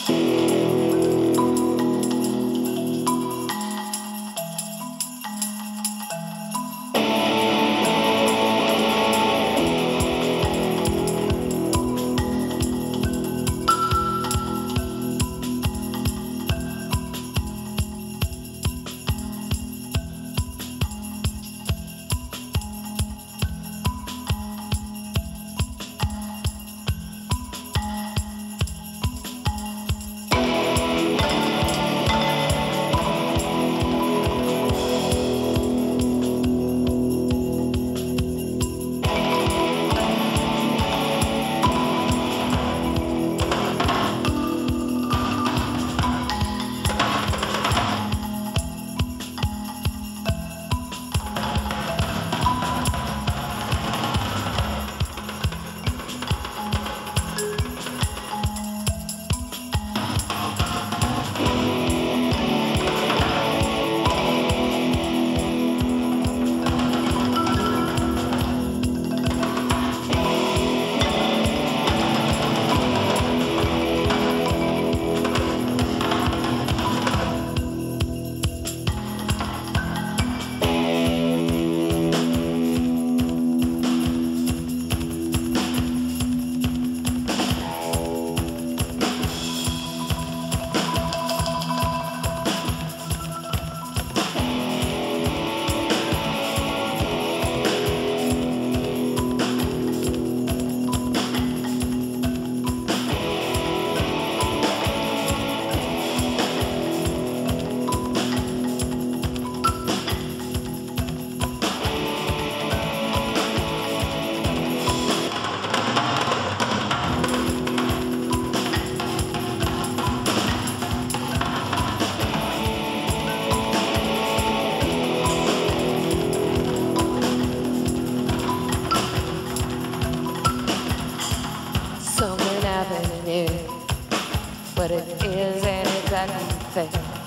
What it is ain't exactly fair.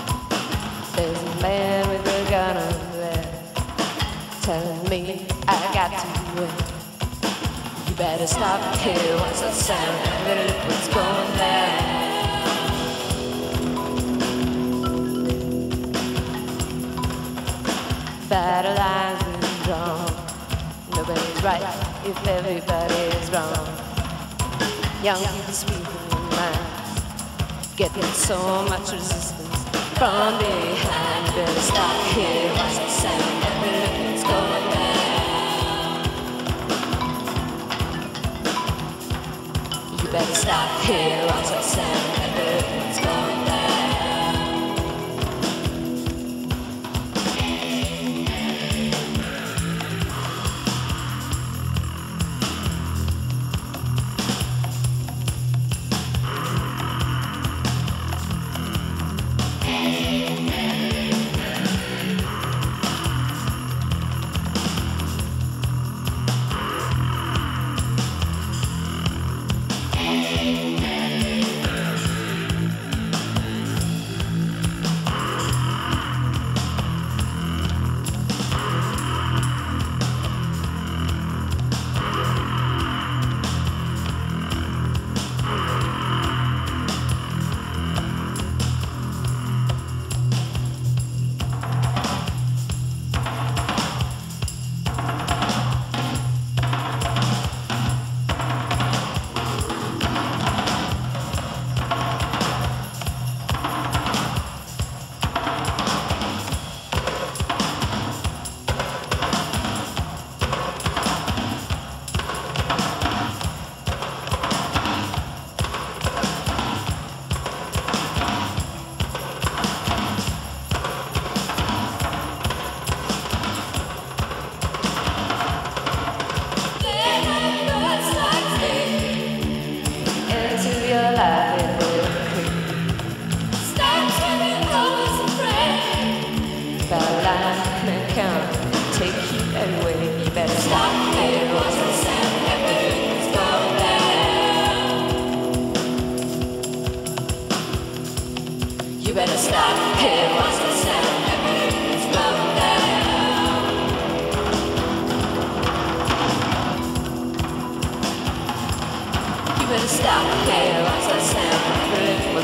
There's a man with a gun over there telling me I got to win. You better stop here, what's the sound? Better look what's going down. Battle lines been drawn. Nobody's right if everybody's wrong. Young people speaking their minds, getting so much resistance from behind. Better stop here, watch the sound, better look what's going down. You better stop here, watch the sound, better look what's going down.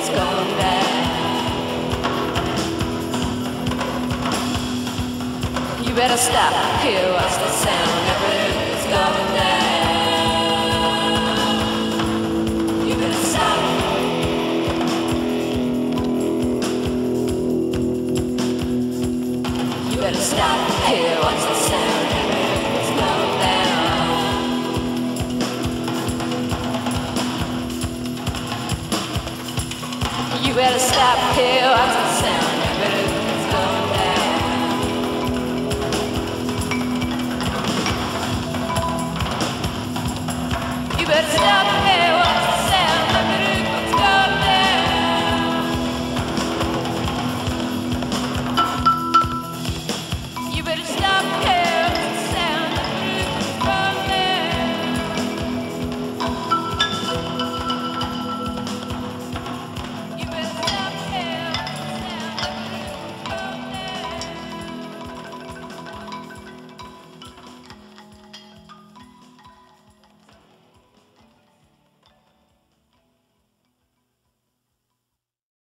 it's going down. You better stop, hear what's the sound, everything's going down. You better stop. You better stop, hear what's the sound, everything's going down. You better stop, hear what's the sound, everything's going down. You better stop.